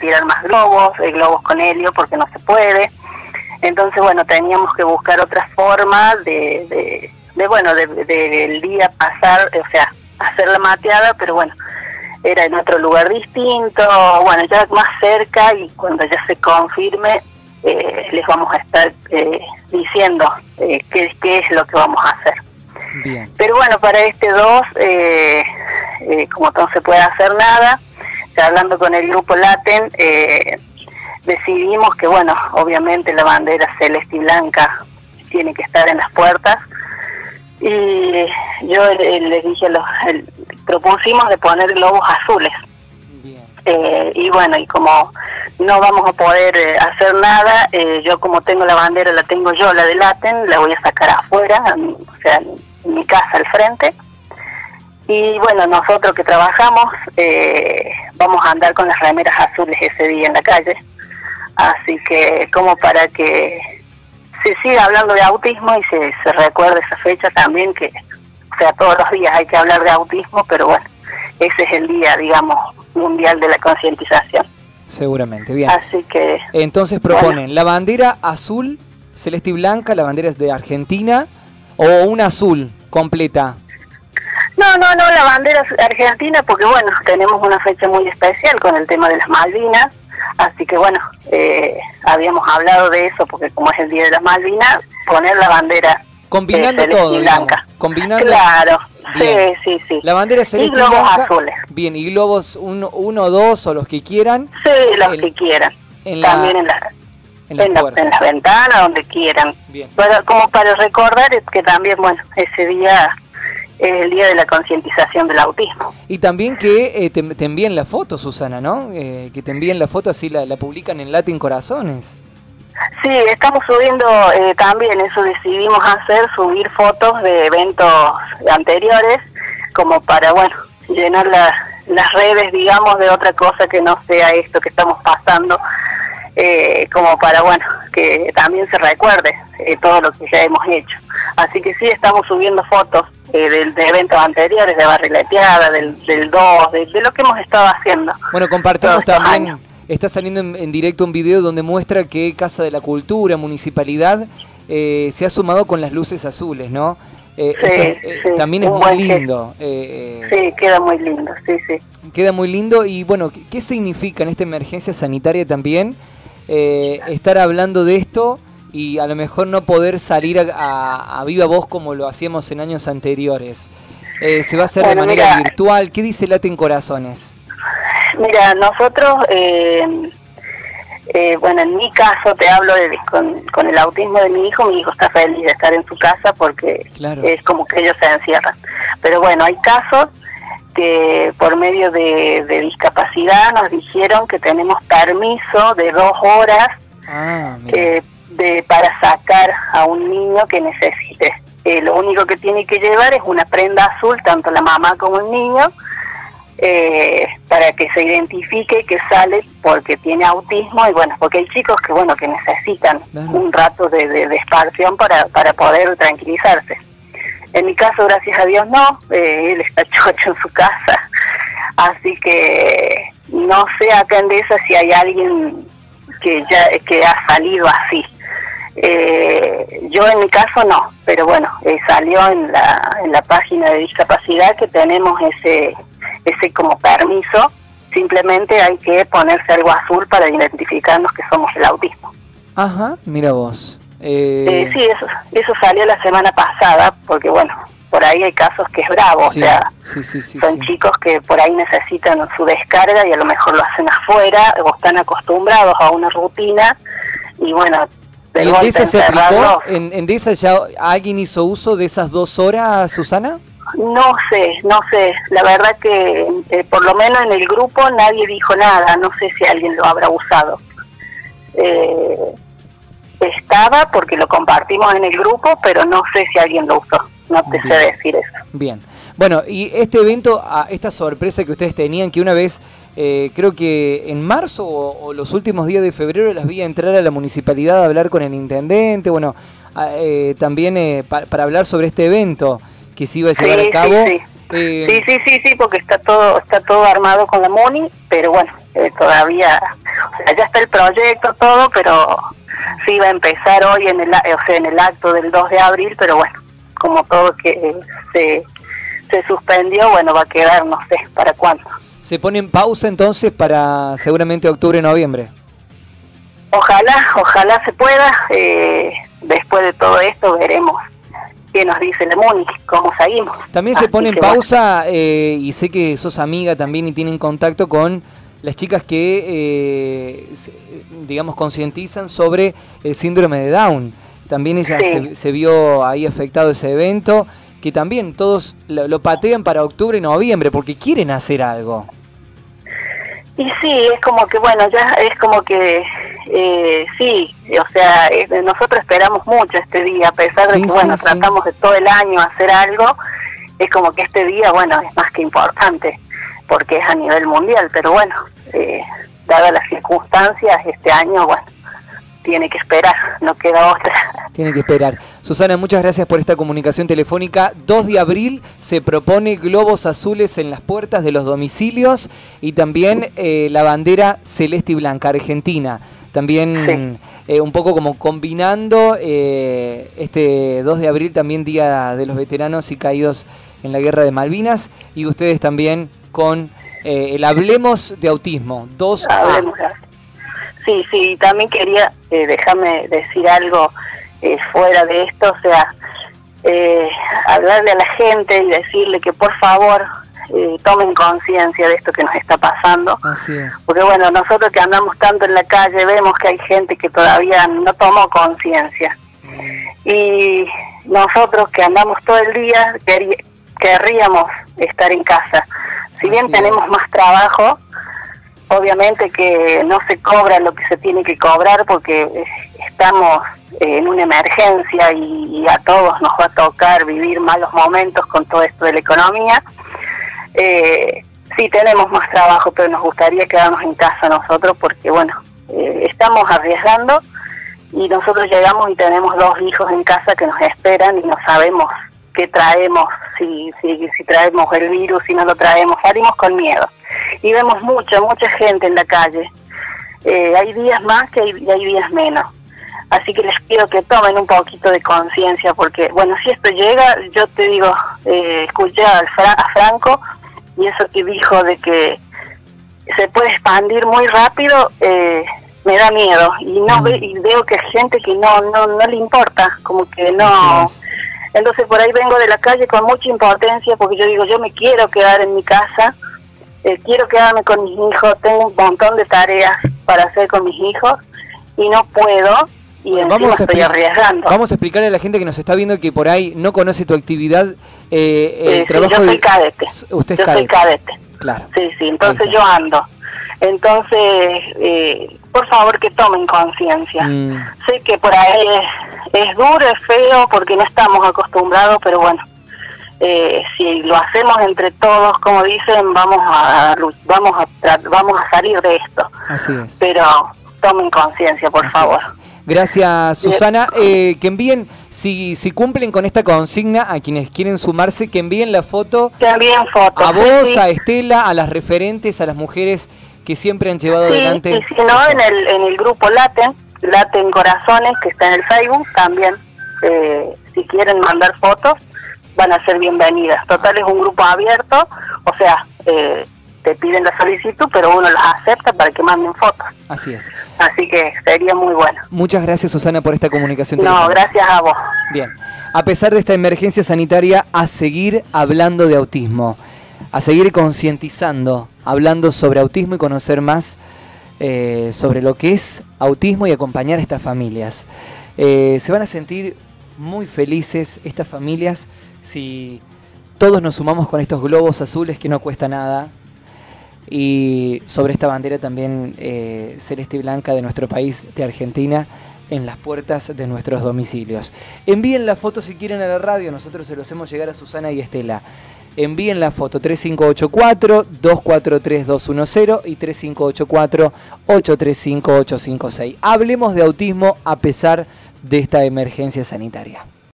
tirar más globos, globos con helio, porque no se puede. Entonces, bueno, teníamos que buscar otras formas del día pasar, o sea, hacer la mateada, pero bueno, era en otro lugar distinto, bueno, ya más cerca, y cuando ya se confirme, les vamos a estar diciendo qué es lo que vamos a hacer. Bien. Pero bueno, para este 2, como no se puede hacer nada, ya hablando con el grupo Laten, decidimos que, bueno, obviamente la bandera celeste y blanca tiene que estar en las puertas, y yo les dije, propusimos de poner globos azules. Bien. Y bueno, y como no vamos a poder hacer nada, yo como tengo la bandera, la tengo yo, la de Laten, la voy a sacar afuera, o sea, en mi casa al frente. Y bueno, nosotros que trabajamos, vamos a andar con las remeras azules ese día en la calle. Así que como para que se siga hablando de autismo y se recuerde esa fecha también, que, o sea, todos los días hay que hablar de autismo, pero bueno, ese es el día, digamos, mundial de la concientización. Seguramente, bien. Así que... Entonces proponen la bandera azul, celeste y blanca, la bandera es de Argentina, o una azul completa. No, la bandera es argentina, porque bueno, tenemos una fecha muy especial con el tema de las Malvinas, así que bueno, habíamos hablado de eso, porque como es el Día de las Malvinas, poner la bandera combinando todo, blanca. Combinando. Claro, bien. Sí. La bandera celeste y globos blanca, azules. Bien, y globos uno o dos, o los que quieran. Sí, los que quieran. También en las ventanas, donde quieran. Bien. Pero como para recordar es que también, bueno, ese día es el día de la concientización del autismo. Y también que te envíen la foto, Susana, ¿no? Que te envíen la foto, así la publican en Latin Corazones. Sí, estamos subiendo también, eso decidimos hacer, subir fotos de eventos anteriores, como para, bueno, llenar las redes, digamos, de otra cosa que no sea esto que estamos pasando, como para, bueno, que también se recuerde todo lo que ya hemos hecho. Así que sí, estamos subiendo fotos de eventos anteriores, de Barrileteada, del 2, de lo que hemos estado haciendo. Bueno, compartimos también, años. Está saliendo en directo un video donde muestra que Casa de la Cultura, Municipalidad, se ha sumado con las luces azules, ¿no? Sí, también es muy lindo. Sí, queda muy lindo, sí. Queda muy lindo. Y bueno, ¿qué significa en esta emergencia sanitaria también estar hablando de esto y a lo mejor no poder salir a viva voz como lo hacíamos en años anteriores? Se va a hacer de manera virtual. ¿Qué dice Latin Corazones? Mira, nosotros, bueno, en mi caso te hablo con el autismo de mi hijo está feliz de estar en su casa porque claro, es como que ellos se encierran. Pero bueno, hay casos que por medio de discapacidad nos dijeron que tenemos permiso de 2 horas para sacar a un niño que necesite. Lo único que tiene que llevar es una prenda azul, tanto la mamá como el niño, para que se identifique que sale porque tiene autismo, y bueno, porque hay chicos que bueno que necesitan un rato de esparción para poder tranquilizarse. En mi caso, gracias a Dios, no, él está chocho en su casa, así que no sé acá en Dehesa si hay alguien que ha salido así. Yo en mi caso no, pero bueno, salió en la página de discapacidad que tenemos ese como permiso, simplemente hay que ponerse algo azul para identificarnos que somos el autismo. Ajá, mira vos. Sí, eso salió la semana pasada, porque bueno, por ahí hay casos que es bravo, sí, o sea, son chicos que por ahí necesitan su descarga y a lo mejor lo hacen afuera o están acostumbrados a una rutina y bueno, ¿Y en Dehesa se aplicó? ¿En Dehesa ya alguien hizo uso de esas 2 horas, Susana? No sé, la verdad que por lo menos en el grupo nadie dijo nada, no sé si alguien lo habrá usado. Estaba porque lo compartimos en el grupo, pero no sé si alguien lo usó, no te sé decir eso. Bien, bueno, y este evento, esta sorpresa que ustedes tenían, que una vez, creo que en marzo o los últimos días de febrero las vi entrar a la municipalidad a hablar con el intendente, bueno, también para hablar sobre este evento que se iba a llevar a cabo. Sí, porque está todo armado con la MONI, pero bueno, todavía, sea, ya está el proyecto, todo, pero sí va a empezar hoy en el acto del 2 de abril, pero bueno, como todo que se suspendió, bueno, va a quedar, no sé, ¿para cuándo? ¿Se pone en pausa entonces para seguramente octubre, noviembre? Ojalá se pueda. Después de todo esto veremos qué nos dice la MUNI, cómo seguimos. También se pone en pausa, y sé que sos amiga también y tienen contacto con las chicas que, digamos, concientizan sobre el síndrome de Down. También ella se vio ahí afectado ese evento, que también todos lo patean para octubre y noviembre porque quieren hacer algo. Y sí, es como que, bueno, ya es como que, sí, o sea, nosotros esperamos mucho este día, a pesar de que, bueno, tratamos de todo el año hacer algo, es como que este día, bueno, es más que importante, porque es a nivel mundial, pero bueno, dadas las circunstancias, este año, bueno, tiene que esperar, no queda otra. Tiene que esperar. Susana, muchas gracias por esta comunicación telefónica. 2 de abril se propone globos azules en las puertas de los domicilios y también la bandera celeste y blanca argentina. También un poco como combinando este 2 de abril, también Día de los Veteranos y Caídos en la Guerra de Malvinas, y ustedes también con el Hablemos de Autismo, 2A. Sí, también quería, dejarme decir algo fuera de esto, o sea, hablarle a la gente y decirle que por favor tomen conciencia de esto que nos está pasando. Así es. Porque bueno, nosotros que andamos tanto en la calle vemos que hay gente que todavía no tomó conciencia. Y nosotros que andamos todo el día querríamos estar en casa. Si bien tenemos más trabajo, obviamente que no se cobra lo que se tiene que cobrar porque estamos en una emergencia y a todos nos va a tocar vivir malos momentos con todo esto de la economía. Sí tenemos más trabajo, pero nos gustaría quedarnos en casa nosotros porque, bueno, estamos arriesgando y nosotros llegamos y tenemos 2 hijos en casa que nos esperan y no sabemos qué traemos, si traemos el virus, si no lo traemos, salimos con miedo. Y vemos mucha gente en la calle. Hay días más que hay días menos. Así que les pido que tomen un poquito de conciencia, porque, bueno, si esto llega, yo te digo, escuché a Franco, y eso que dijo de que se puede expandir muy rápido, me da miedo. Y y veo que hay gente que no le importa, como que no... Entonces por ahí vengo de la calle con mucha impotencia, porque yo digo, yo me quiero quedar en mi casa, quiero quedarme con mis hijos, tengo un montón de tareas para hacer con mis hijos y no puedo, y encima estoy arriesgando. Vamos a explicarle a la gente que nos está viendo que por ahí no conoce tu actividad, el trabajo. Yo soy cadete. Usted es cadete. Soy cadete. Claro. Sí, entonces yo ando. Entonces, por favor que tomen conciencia. Sé que por ahí es duro, es feo, porque no estamos acostumbrados, pero bueno, si lo hacemos entre todos, como dicen, vamos a salir de esto. Así es. Pero tomen conciencia, por favor. Gracias, Susana. Que envíen, si cumplen con esta consigna, a quienes quieren sumarse, que envíen la foto. Que envíen fotos. A vos, a Estela, a las referentes, a las mujeres que siempre han llevado adelante. Y si no, en el grupo Laten Corazones, que está en el Facebook, también, si quieren mandar fotos, van a ser bienvenidas. Total, es un grupo abierto, o sea, te piden la solicitud, pero uno las acepta para que manden fotos. Así es. Así que sería muy bueno. Muchas gracias, Susana, por esta comunicación. No, gracias a vos. Bien. A pesar de esta emergencia sanitaria, a seguir hablando de autismo, a seguir concientizando, hablando sobre autismo y conocer más sobre lo que es autismo y acompañar a estas familias. Se van a sentir muy felices estas familias si todos nos sumamos con estos globos azules, que no cuesta nada, y sobre esta bandera también celeste y blanca de nuestro país, de Argentina, en las puertas de nuestros domicilios. Envíen la foto si quieren a la radio, nosotros se lo hacemos llegar a Susana y Estela. Envíen la foto 3584-243-210 y 3584-835-856. Hablemos de autismo a pesar de esta emergencia sanitaria.